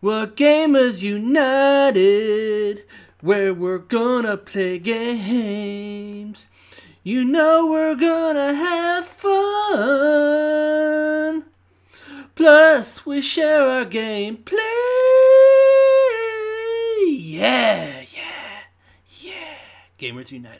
We're Gamers United, where we're gonna play games. You know we're gonna have fun. Plus, we share our gameplay. Yeah. Gamers United.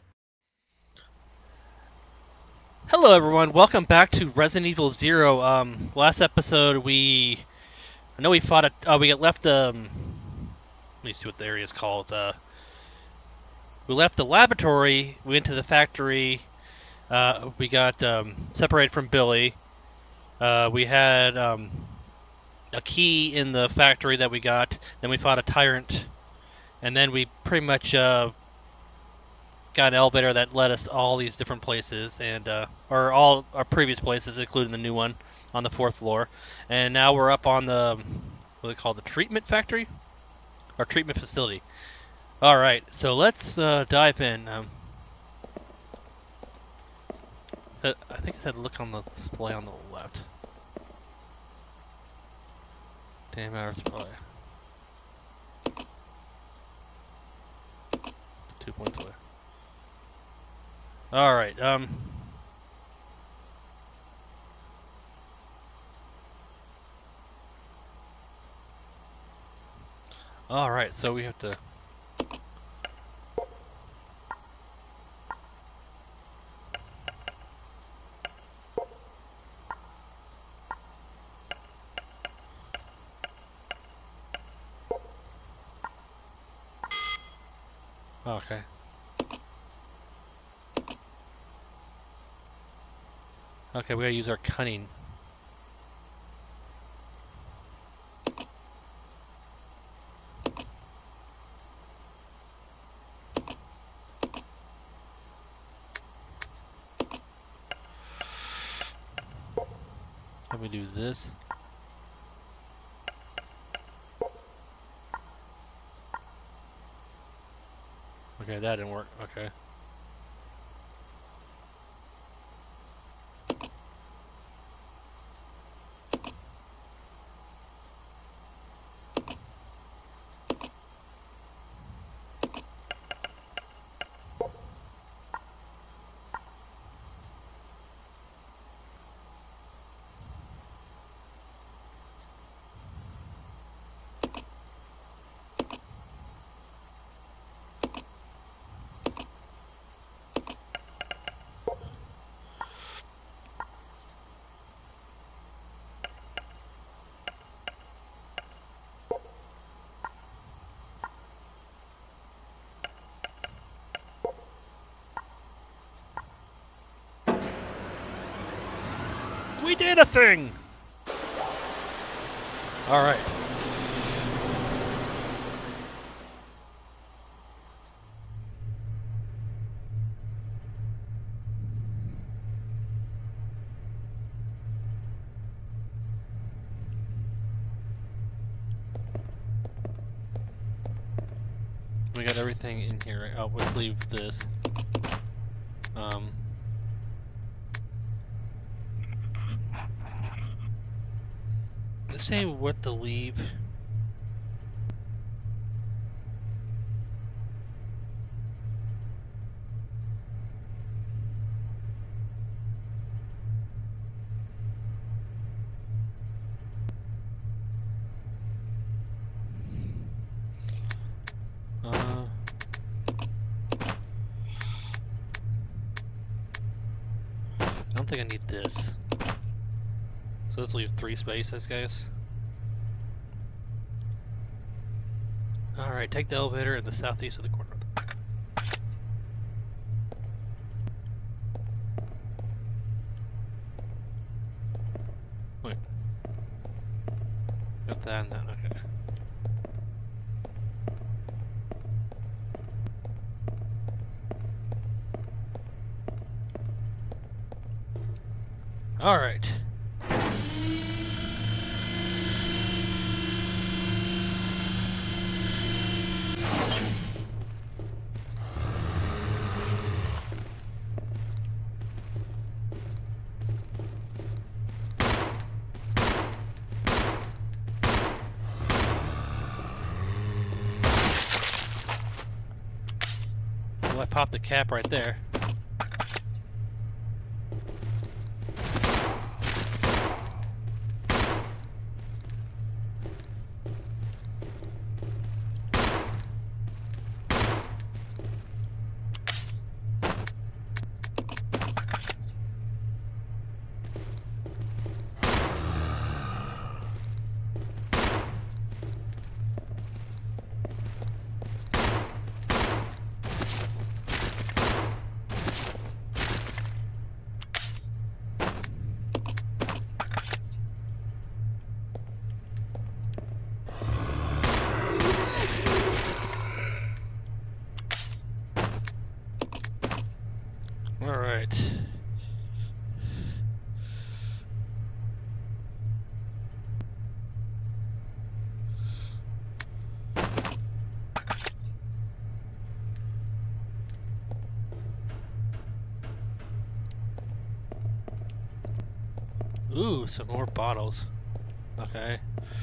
Hello everyone, welcome back to Resident Evil Zero. Last episode we fought we left let me see what the area is called. We left the laboratory, we went to the factory, we got separated from Billy. We had a key in the factory that we got, then we fought a tyrant, and then we pretty much got an elevator that led us all these different places, and or all our previous places, including the new one on the 4th floor. And now we're up on the what they call the treatment factory or treatment facility. All right, so let's dive in. I think it said look on the display on the left. Damn hour display. 2 points away. All right. All right. So we have to. Okay. Okay, we gotta use our cunning. Let me do this. Okay, that didn't work. Okay. We did a thing! Alright. We got everything in here. Oh, let's leave this. Let's say what to leave. I don't think I need this. So let's leave 3 spaces, guys. Alright, take the elevator in the southeast of the corner. Wait. Got that and that, okay. Alright. Well, I popped the cap right there. Alright. Ooh, some more bottles. Okay.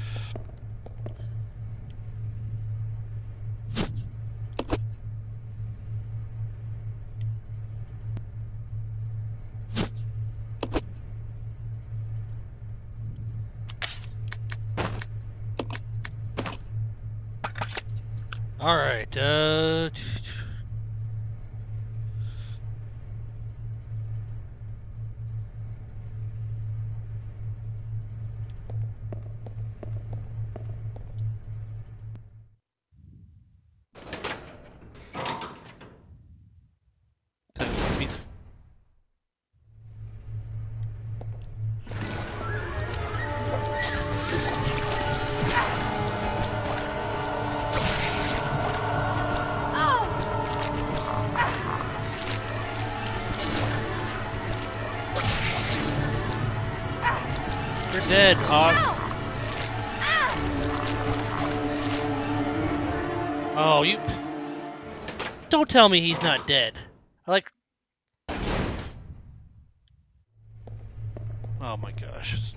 Alright, you're dead, Oz. Oh, you... Don't tell me he's not dead. Like... Oh my gosh.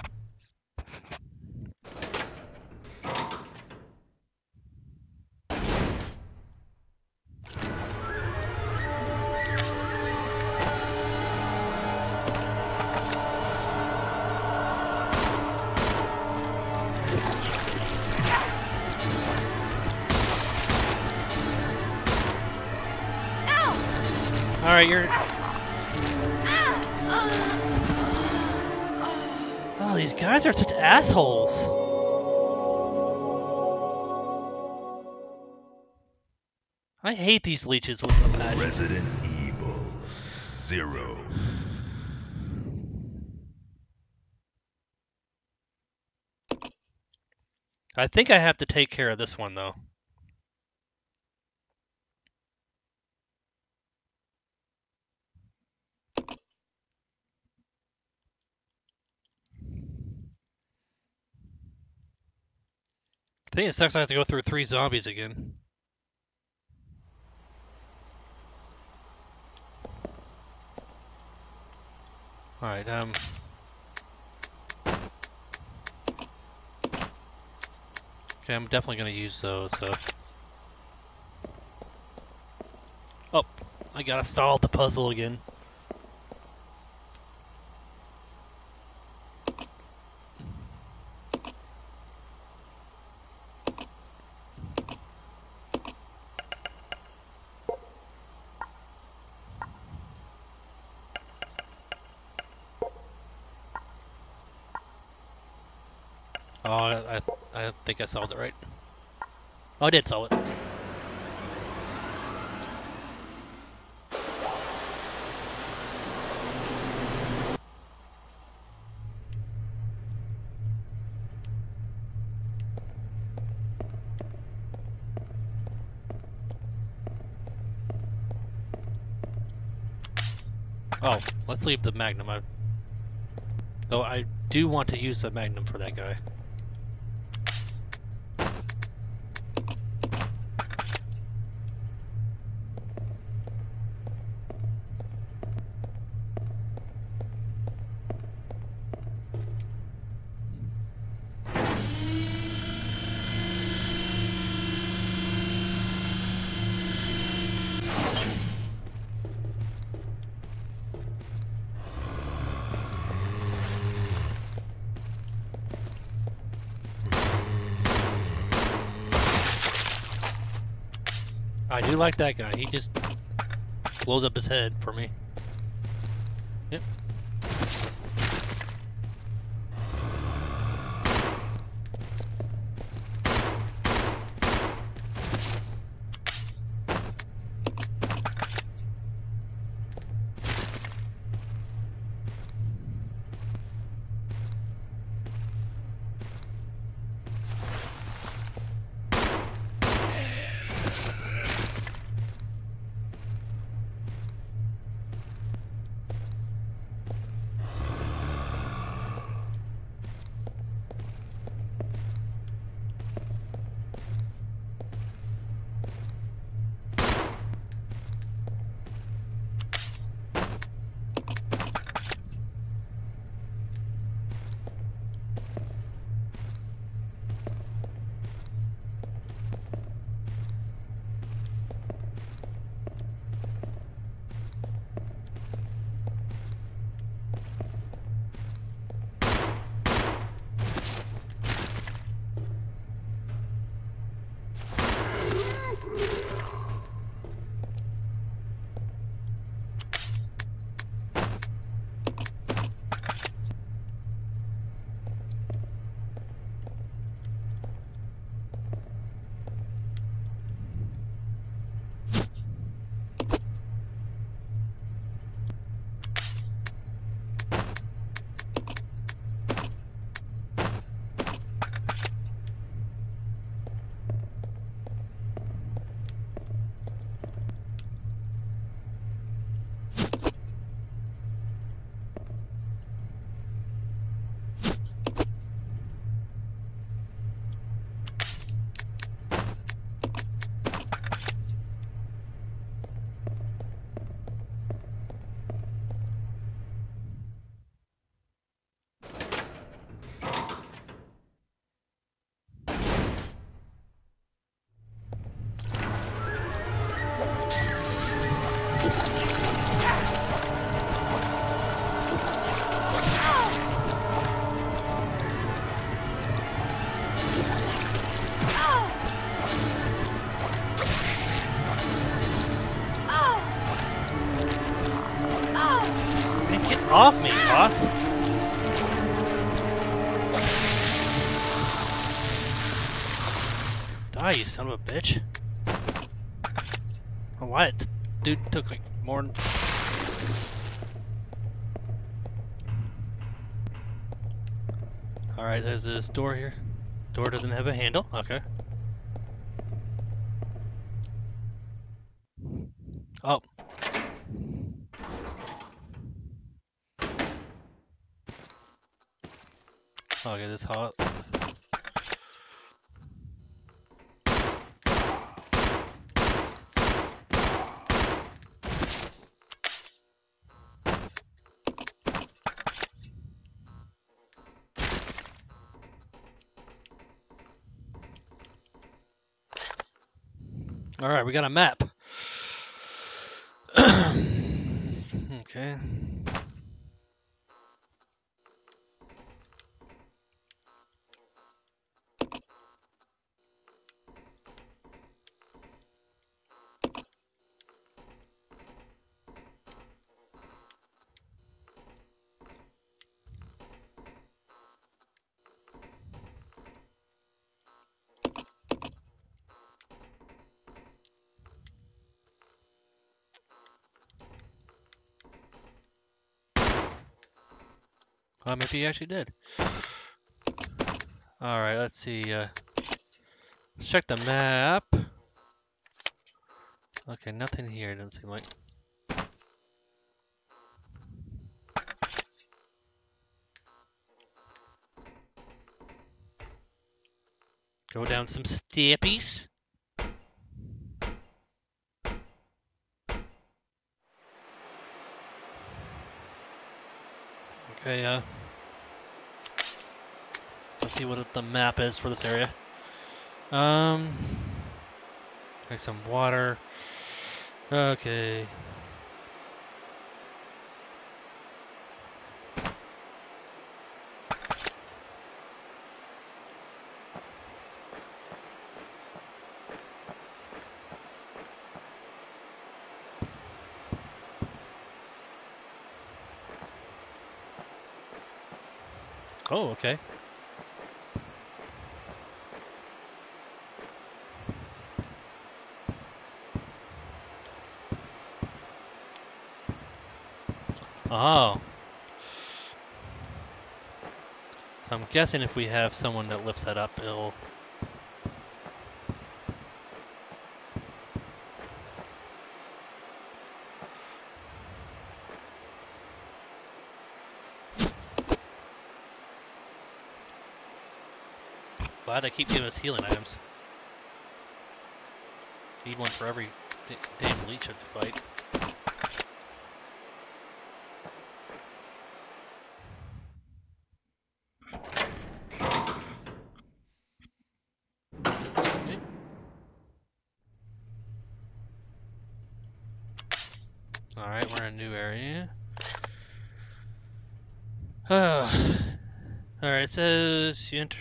Alright, you're... Oh, these guys are such assholes. I hate these leeches with a passion. Resident Evil 0. I think I have to take care of this one, though. I think it sucks I have to go through 3 zombies again. Alright, okay, I'm definitely gonna use those, so... Oh, I gotta solve the puzzle again. Oh, I think I solved it right. Oh, I did solve it. Oh, let's leave the Magnum. Though I do want to use the Magnum for that guy. I do like that guy. He just blows up his head for me. Yep. Man, get off me, boss! Die, you son of a bitch! Oh, why? Dude took like more than... Alright, there's this door here. Door doesn't have a handle. Okay. Oh. Okay, this hot. Alright, we got a map. Okay. Maybe he actually did. Alright, let's see. Let's check the map. Okay, nothing here, doesn't seem like. Go down some steppies. Okay, let's see what the map is for this area. Like some water. Okay. Oh, okay. Oh. So I'm guessing if we have someone that lifts that up, it'll... Glad they keep giving us healing items. Need one for every damn leech I'd fight. Okay. Alright, we're in a new area. Alright, it says you enter...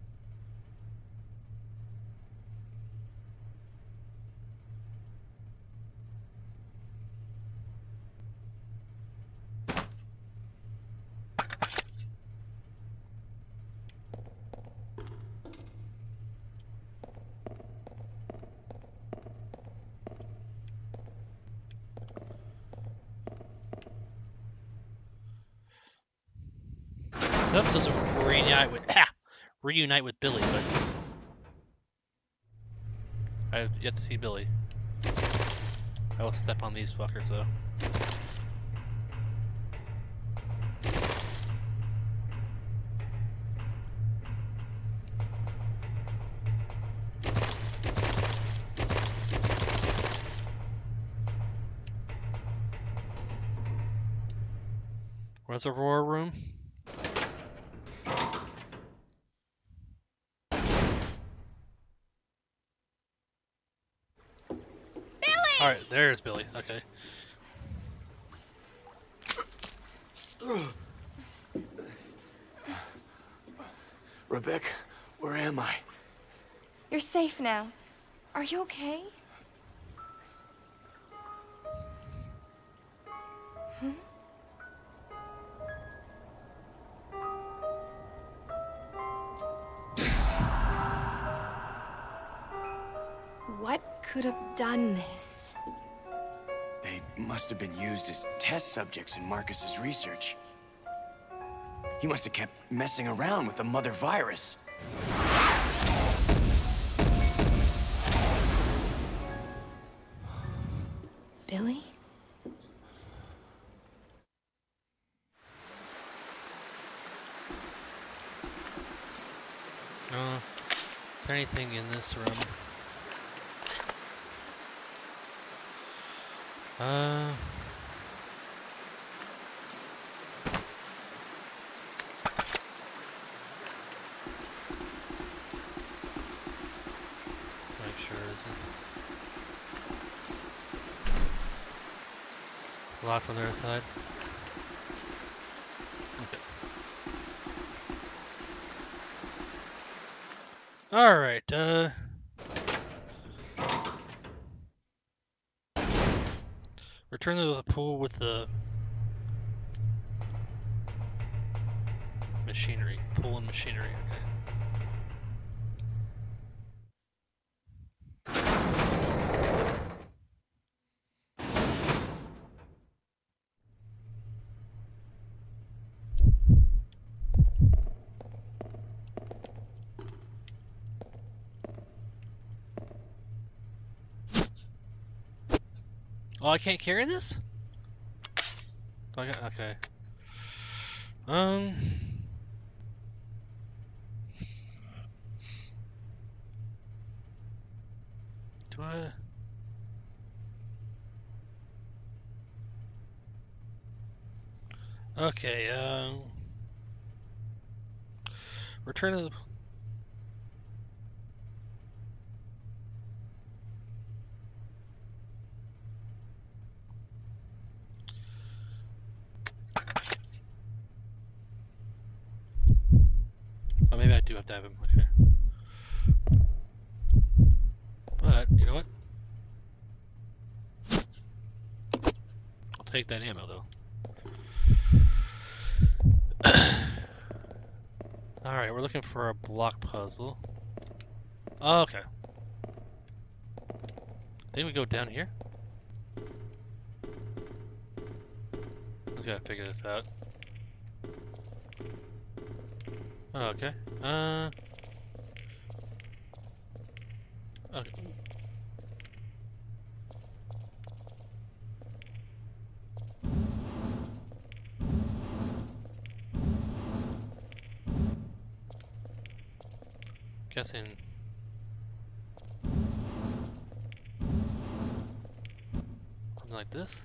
Oops, supposed to reunite with Billy, but I have yet to see Billy. I will step on these fuckers though. Reservoir room. Alright, there's Billy. Okay. Rebecca, where am I? You're safe now. Are you okay? Hmm? What could have done this? They must have been used as test subjects in Marcus's research. He must have kept messing around with the mother virus. Billy? Is there anything in this room? Make sure isn't locked on the other side. Okay. All right. Return to the pool with the machinery. Pool and machinery, okay. Oh, I can't carry this? Do I got, okay. Do I? Okay, return to the... Oh, maybe I do have to have him, okay. But, you know what? I'll take that ammo, though. Alright, we're looking for a block puzzle. Oh, okay. Think we go down here? Let's gotta figure this out. Oh, okay. Okay. Guessing. Something like this?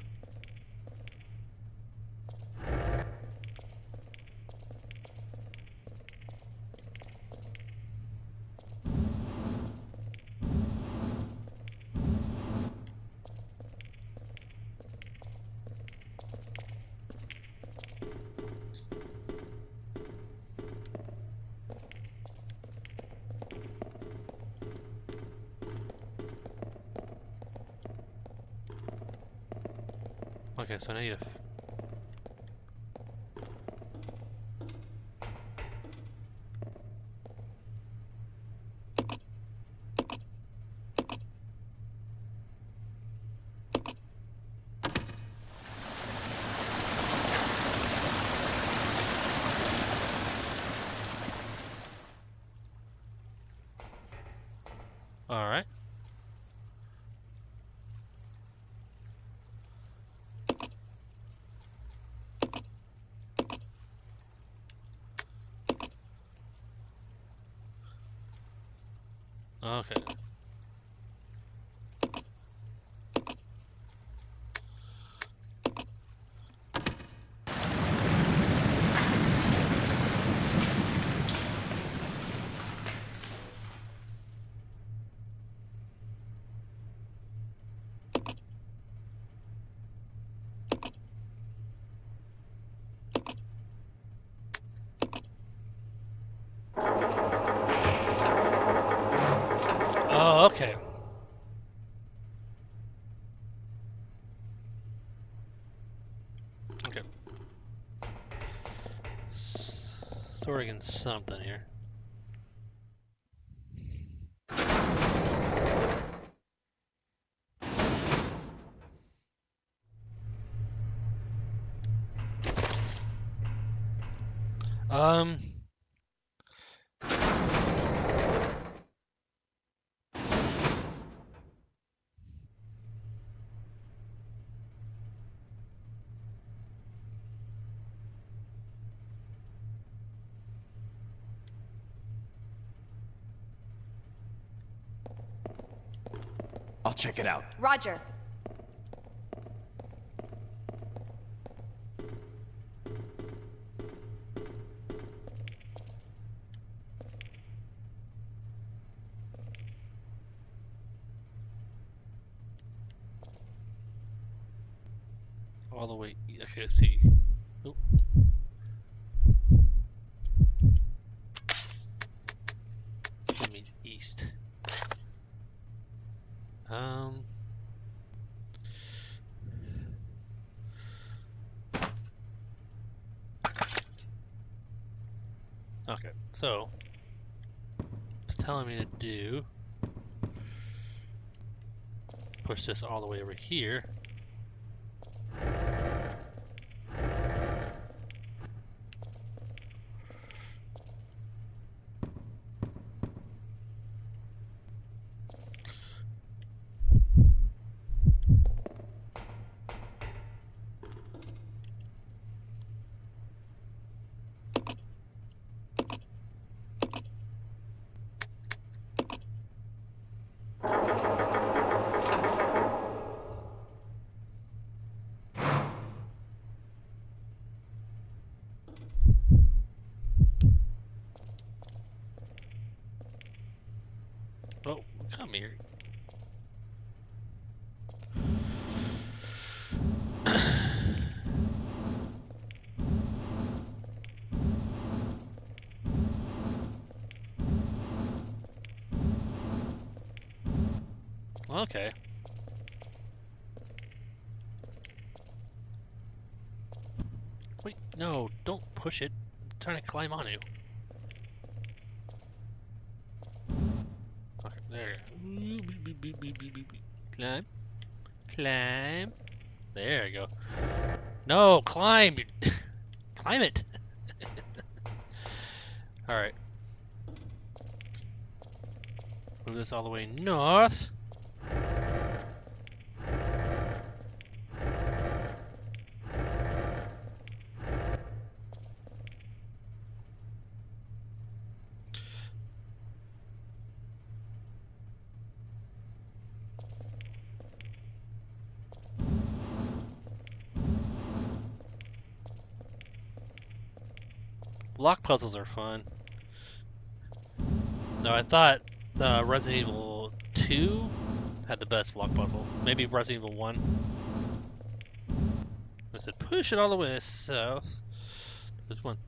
Okay, so I need to. All right. Okay. Oh, okay. Okay. Sorting something here. Um. I'll check it out. Roger. All the way. Okay, let's see. Oh. That means east. Okay, so it's telling me to do push this all the way over here. Oh, come here. Okay. Wait, no, don't push it. I'm trying to climb on you. There. Climb. Climb. There you go. No, climb! Climb it! Alright. Move this all the way north. Block puzzles are fun. No, I thought Resident Evil 2 had the best block puzzle. Maybe Resident Evil 1. I said push it all the way south. There's one.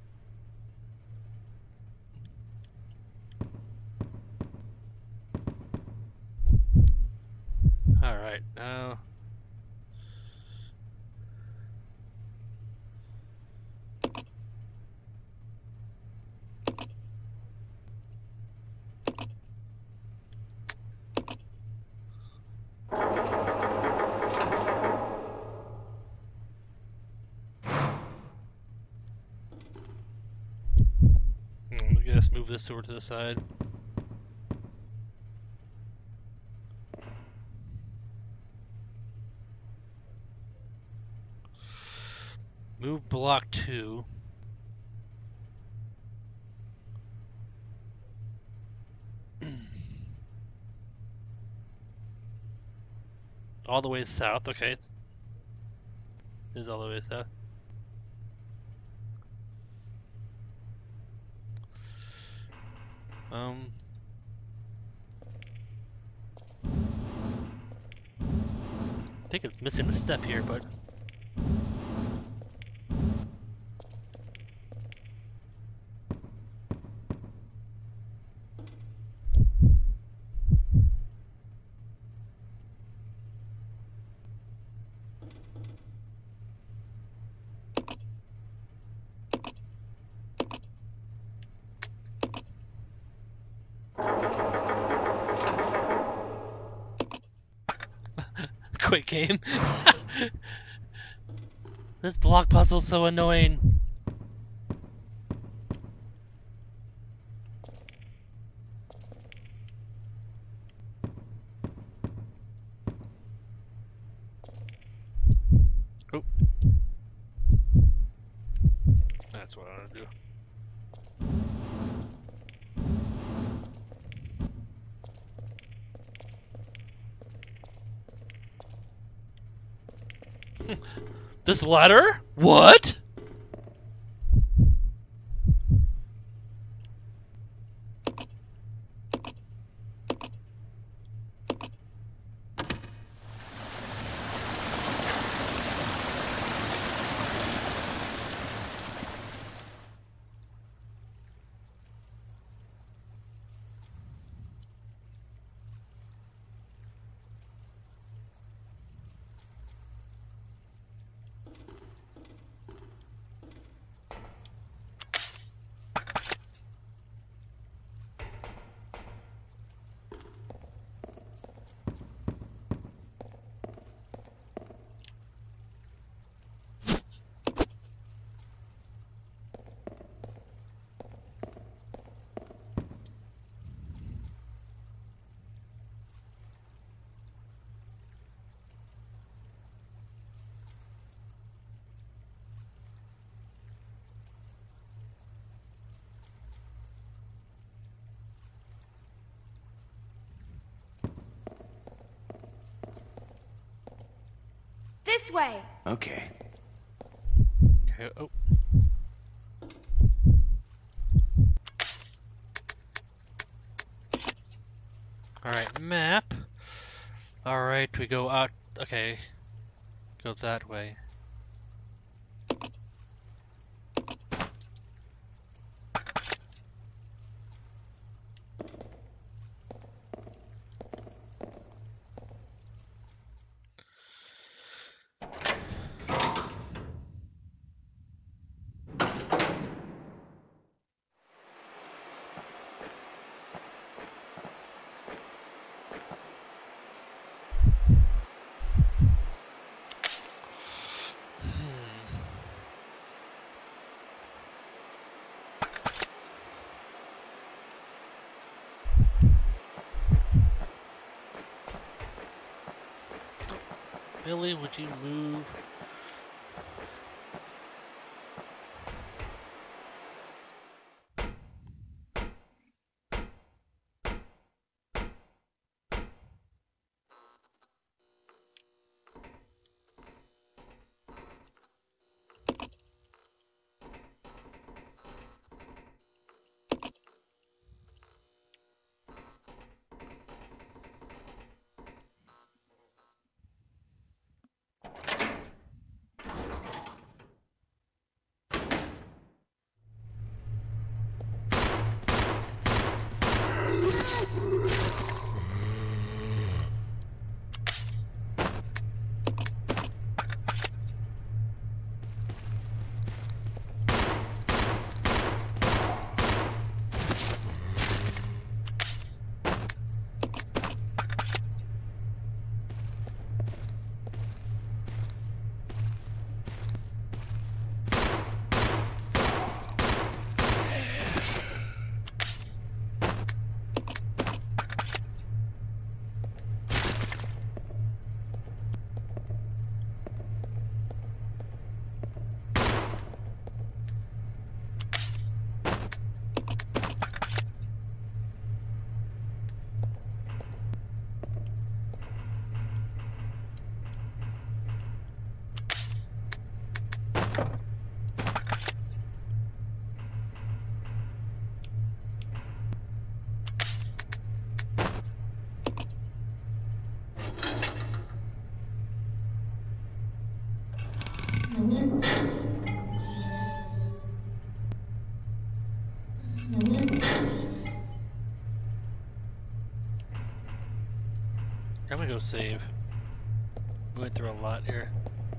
Alright, now... Let's move this over to the side. Move block 2. All the way south. Okay, it is all the way south. I think it's missing a step here, but... Quick game. This block puzzle's so annoying. Oh. That's what I want to do. This ladder? What? This way. Okay. Okay, oh. Alright, map. Alright, we go out. Okay. Go that way. Billy, would you move? I'm gonna go save. We went through a lot here.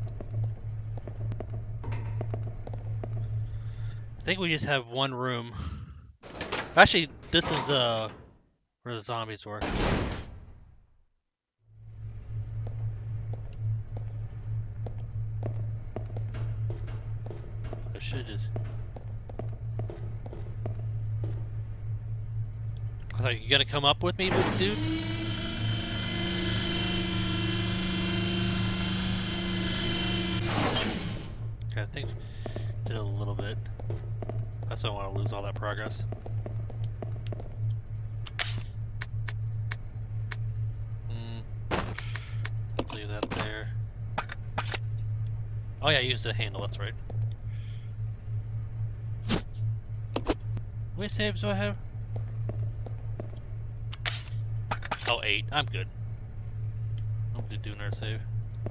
I think we just have one room. Actually, this is where the zombies were. I should just. I was like, you gonna come up with me, dude? Okay, I think did a little bit. I just don't want to lose all that progress. Let's leave that there. Oh yeah, I used the handle, that's right. How many saves do I have? Oh, 8. I'm good. I'm gonna do another save.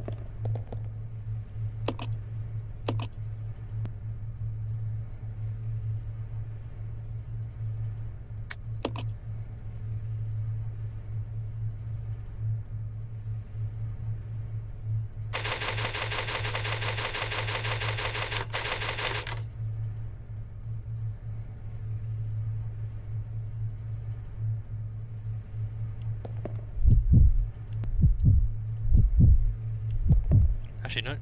Actually, no.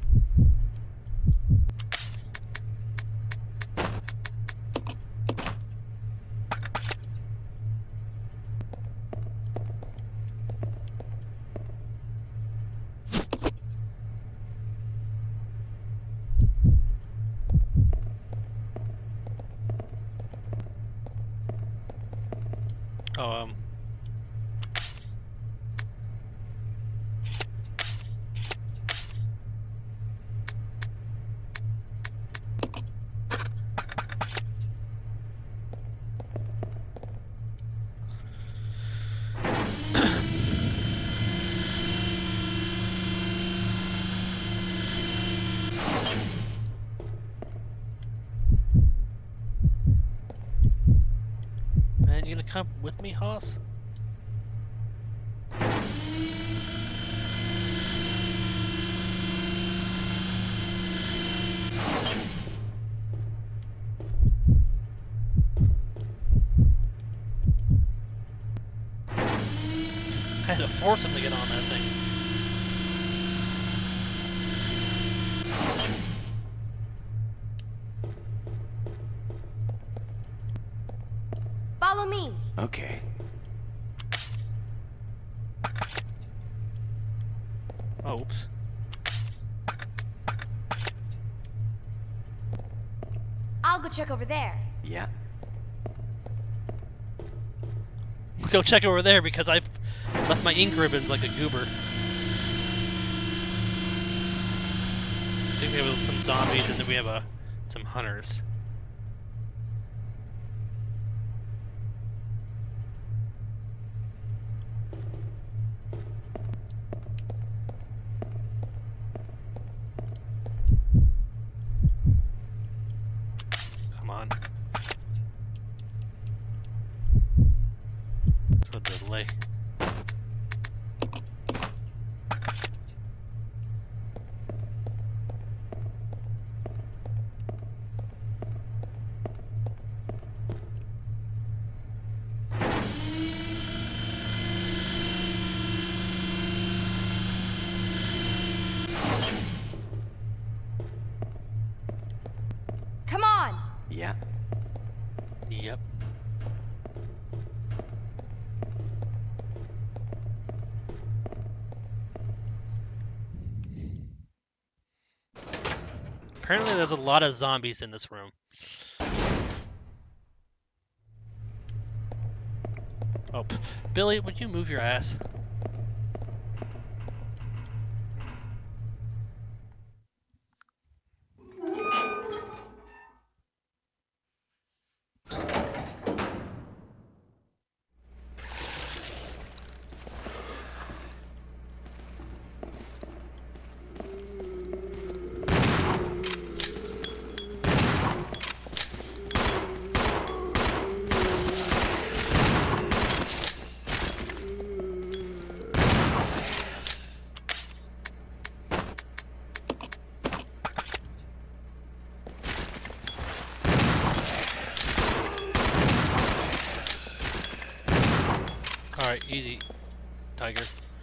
Oh, man, you gonna come with me, Hoss? I had to force him to get on that thing. Follow me. Okay. Oh, oops. go check over there. Yeah. Go check over there because I've left my ink ribbons like a goober. I think we have some zombies and then we have some hunters. Come on. It's a delay. Come on! Yeah. Yep. Apparently there's a lot of zombies in this room. Oh, Billy, would you move your ass? Alright, easy, Tiger.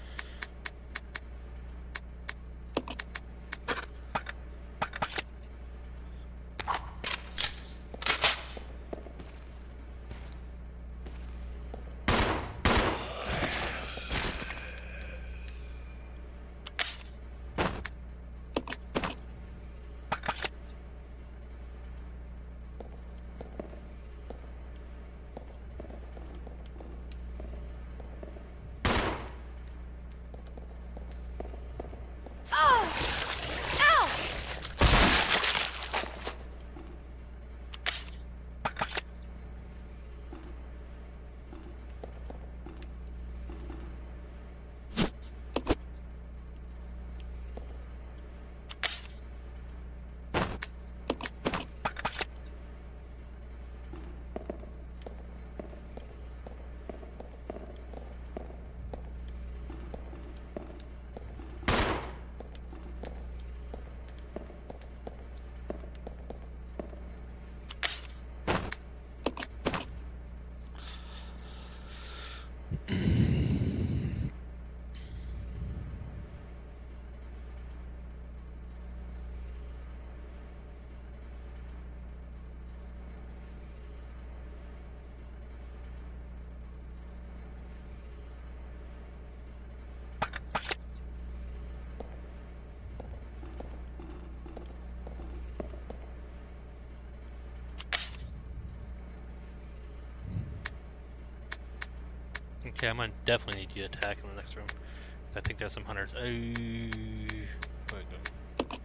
Okay, I'm gonna definitely need you to attack in the next room. 'Cause I think there's some hunters. Where we go?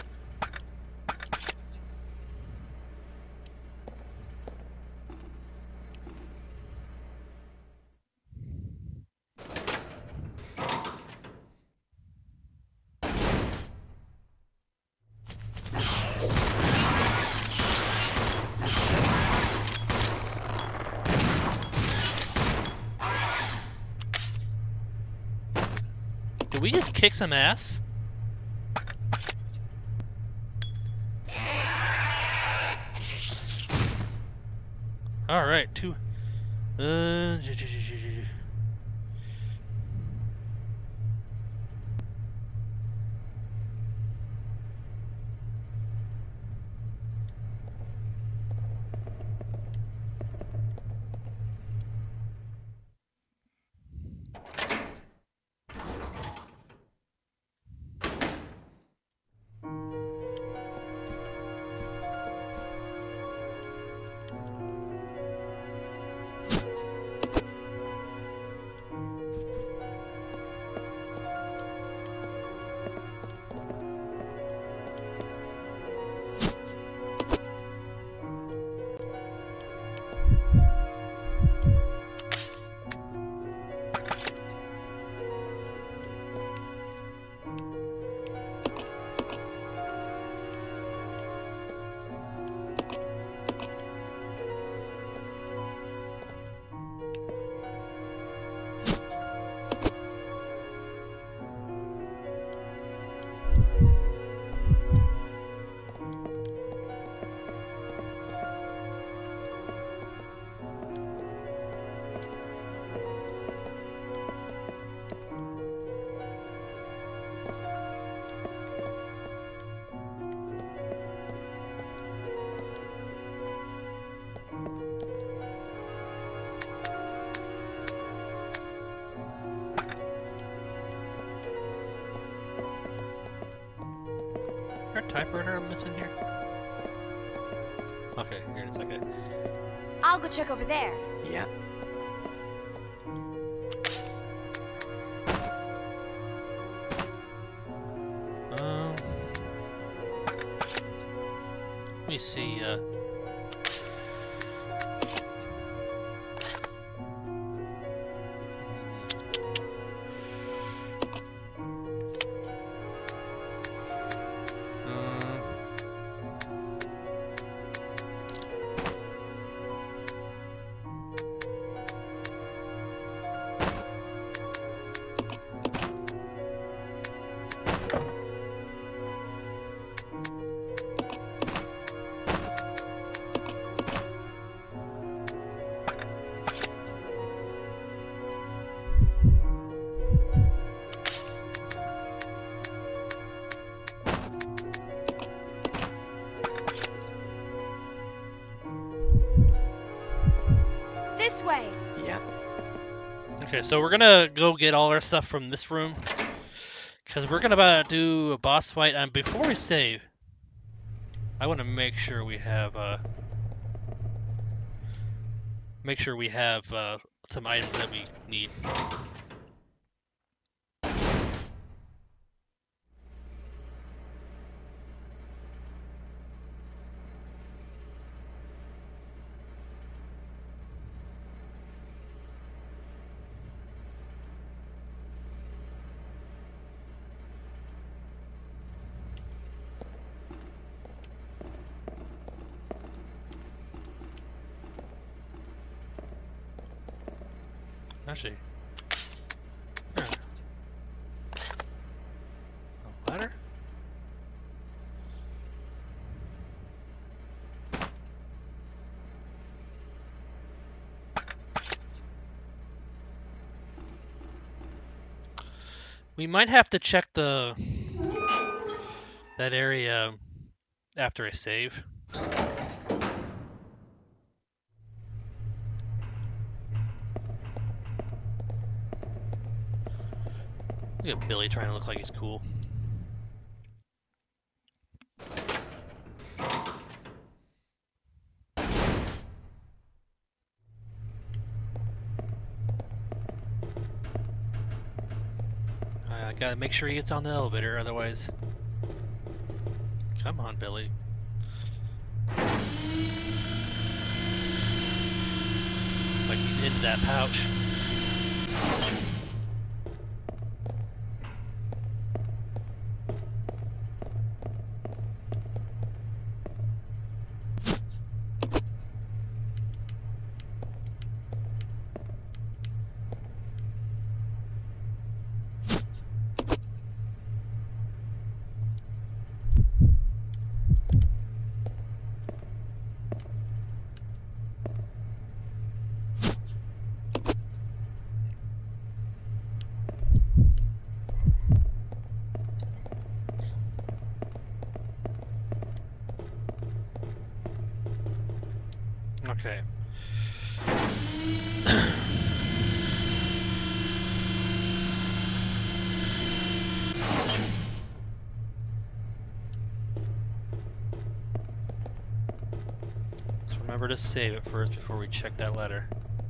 Did we just kick some ass? Alright, two. typewriter I'm missing here? Okay, here it is. Okay. I'll go check over there. Yeah. Let me see. This way. Yeah. Okay, so we're gonna go get all our stuff from this room, because we're gonna about to do a boss fight. And before we save, I want to make sure we have some items that we need. Actually, a ladder? We might have to check that area after I save. Look at Billy trying to look like he's cool. I gotta make sure he gets on the elevator, otherwise... Come on, Billy. Like he's into that pouch. Okay. Let's remember to save it first before we check that letter.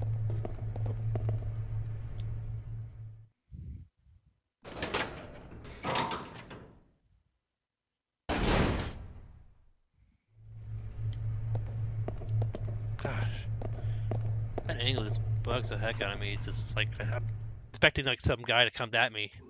That angle just bugs the heck out of me. It's just like I'm expecting like some guy to come at me.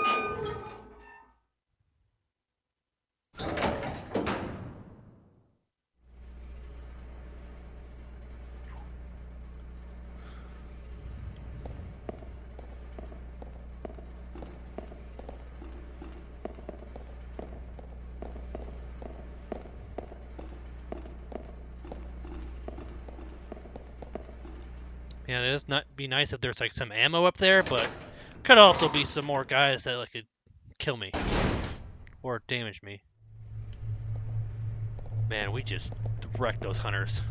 Yeah, this not be nice if there's like some ammo up there, but could also be some more guys that like could kill me or damage me. Man, we just wrecked those hunters.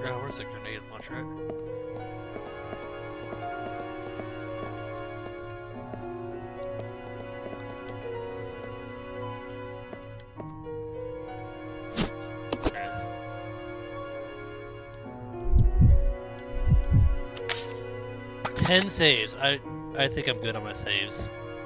Oh, where's the grenade launcher at? There it is. 10 saves. I think I'm good on my saves.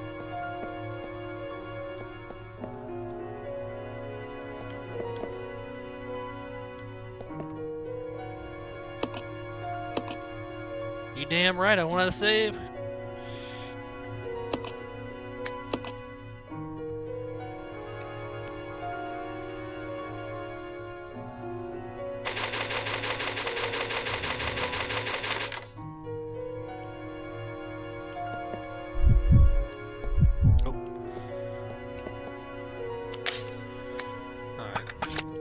You damn right I want to save. Oh. Alright.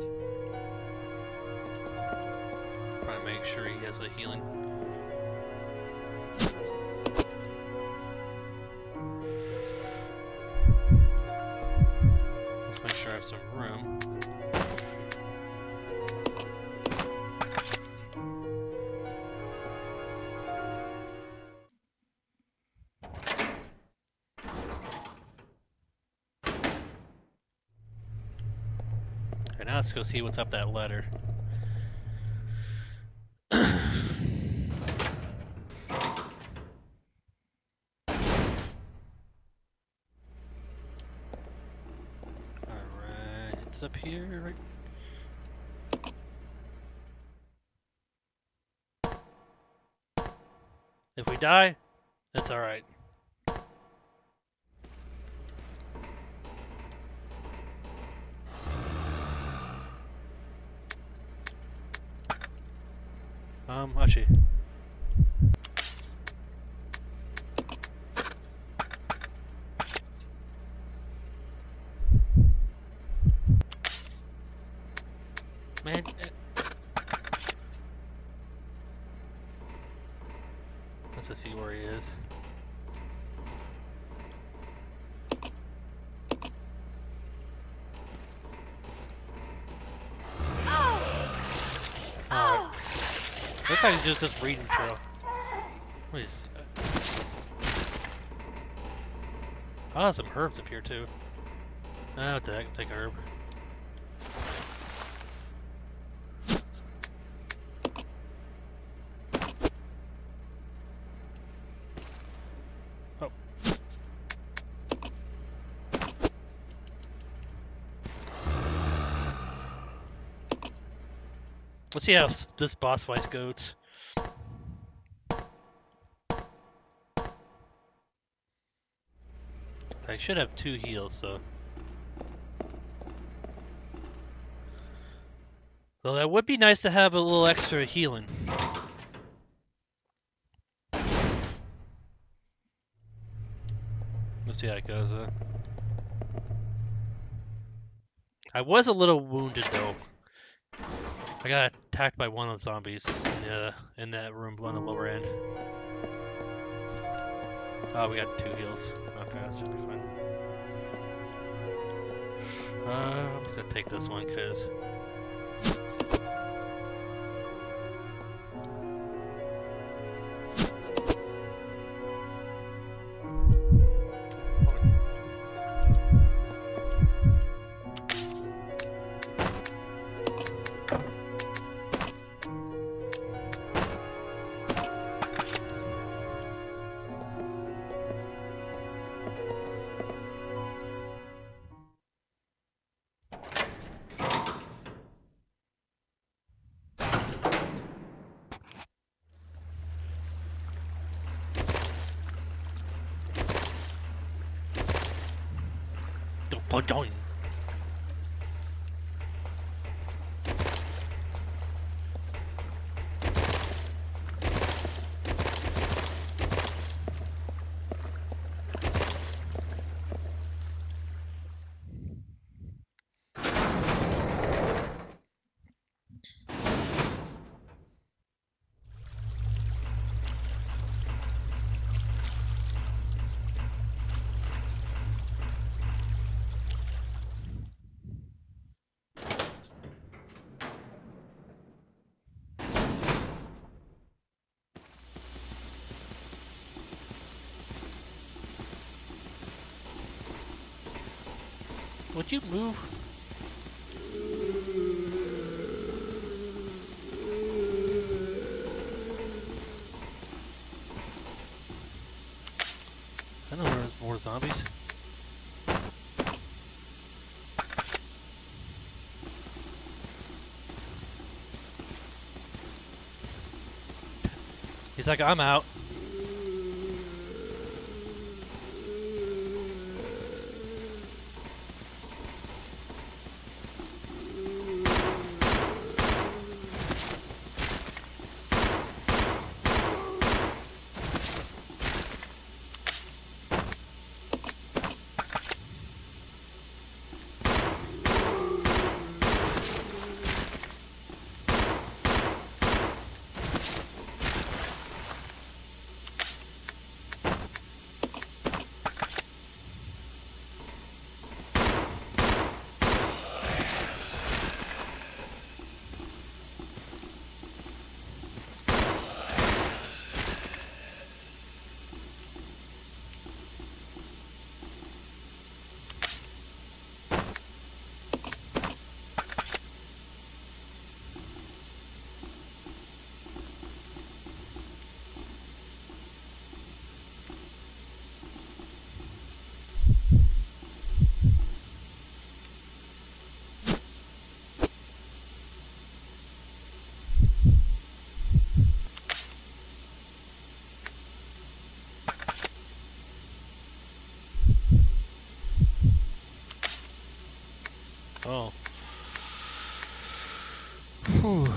Try to make sure he has a healing. Let's make sure I have some room. Okay, now let's go see what's up that ladder. Alright, it's up here, right? If we die, that's alright. Actually. Man. Let's just see where he is. Alright. Looks like he's just reading through. What is oh, some herbs up here too. Oh, take a herb. Oh. Let's see how this boss fight goes. I should have 2 heals, so. Well, that would be nice to have a little extra healing. Let's see how it goes, though. I was a little wounded, though. I got attacked by one of the zombies in that room on the lower end. Oh, we got 2 heals. Okay, that's really fine. I'm just gonna take this one, cause... Don't. Would you move? I know there's more zombies. He's like, I'm out. Oh. Whew.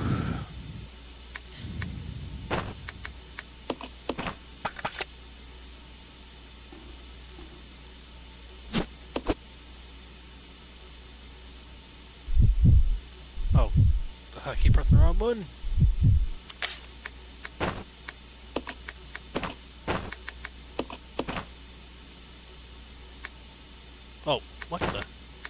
Oh. I keep pressing the wrong button. Oh, what the?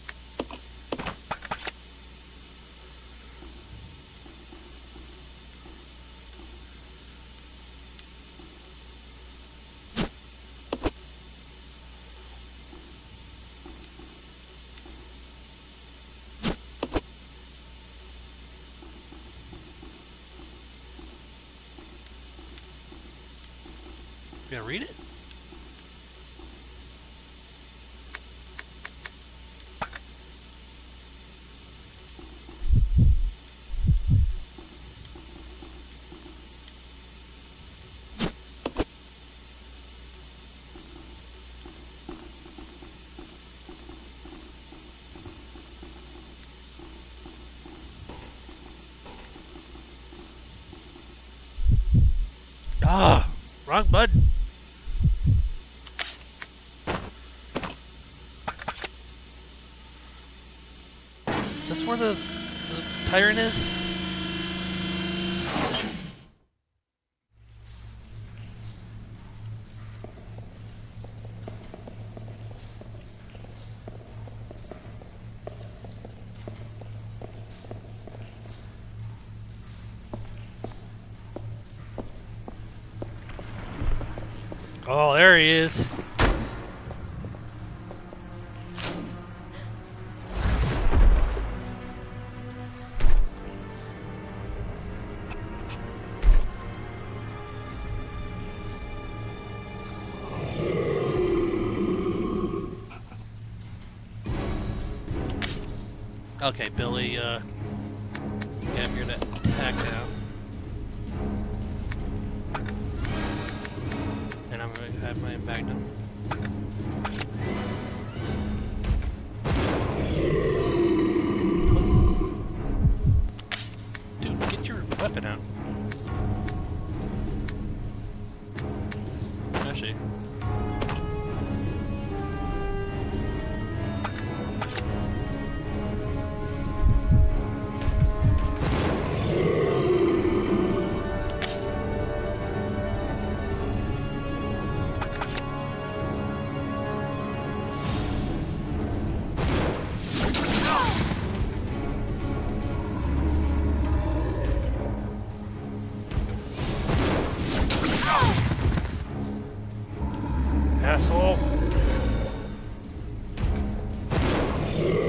You gonna read it? Ah, wrong button. Is this where the tyrant is? Oh, there he is. Okay, Billy, yeah, I'm here to attack now. And I'm going to have my Magnum. Dude, get your weapon out. Actually. Asshole.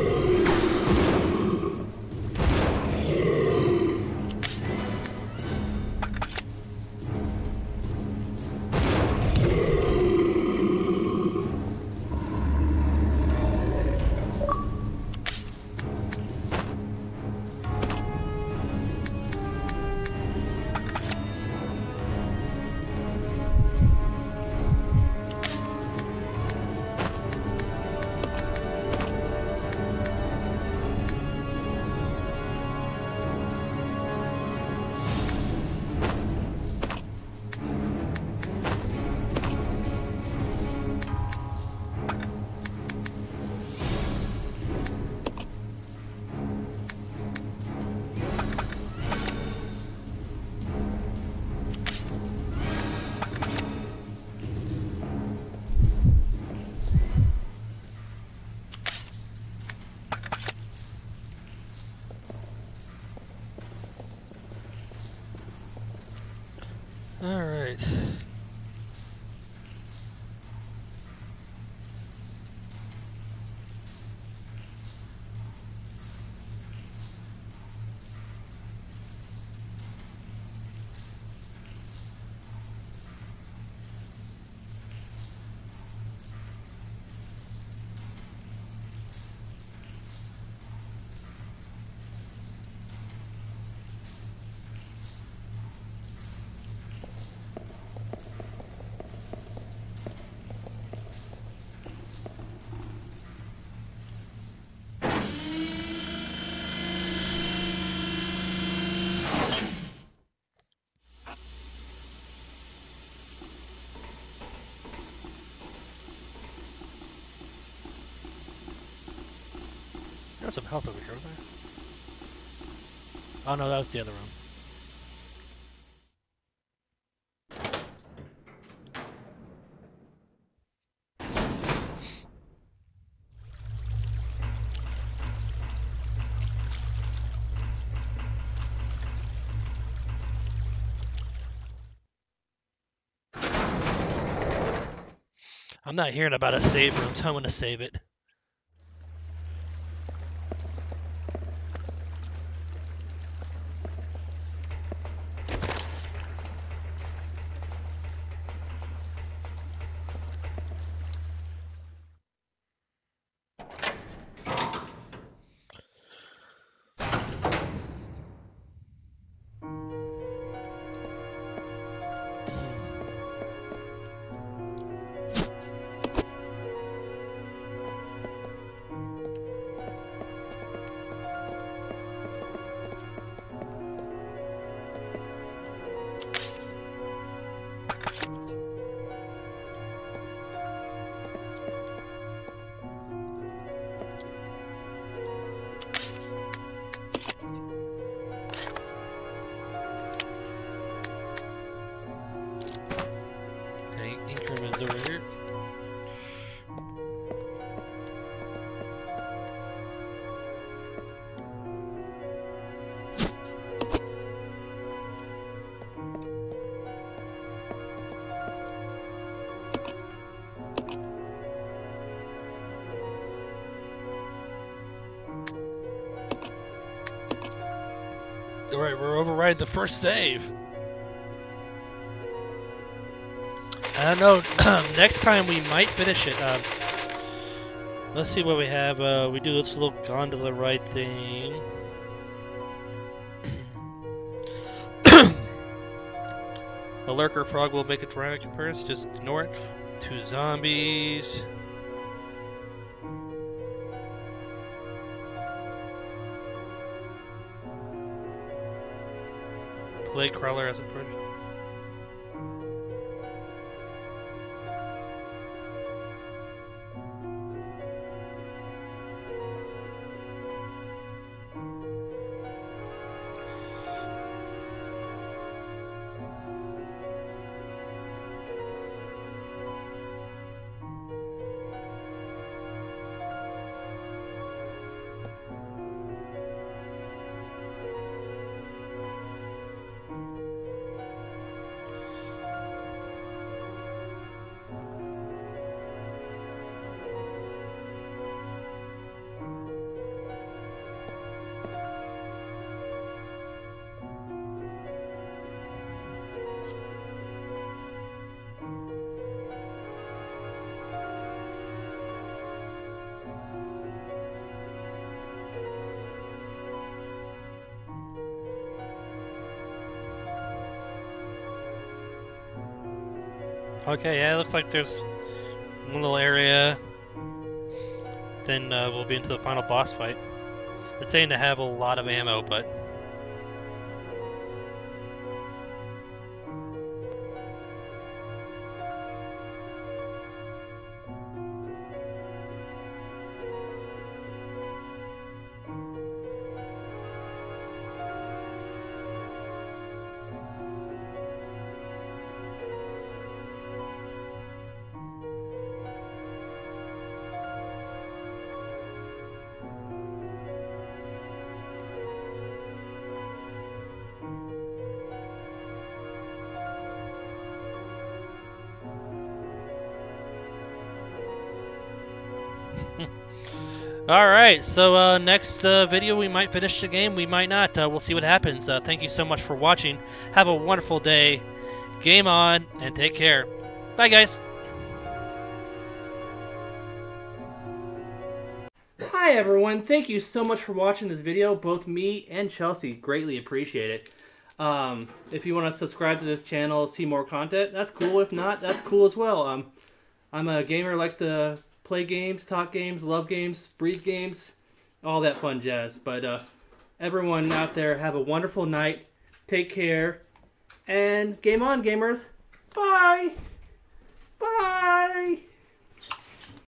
All right. There's some health over here, wasn't there? Oh no, that was the other room. I'm not hearing about a save room, so I'm gonna save it. Okay, ink room is over here. Alright, we're overriding the first save. I don't know, next time we might finish it. Let's see what we have. We do this little gondola ride thing. A lurker frog will make a dramatic appearance, just ignore it. 2 zombies. Plague crawler as a project. Okay, yeah, it looks like there's one little area. Then we'll be into the final boss fight. It's saying to have a lot of ammo, but Alright, so next video we might finish the game, we might not. We'll see what happens. Thank you so much for watching. Have a wonderful day. Game on, and take care. Bye, guys. Hi everyone, thank you so much for watching this video. Both me and Chelsea greatly appreciate it. If you want to subscribe to this channel, see more content, that's cool. If not, that's cool as well. I'm a gamer who likes to play games, talk games, love games, breathe games, all that fun jazz. But everyone out there, have a wonderful night. Take care. And game on, gamers. Bye. Bye.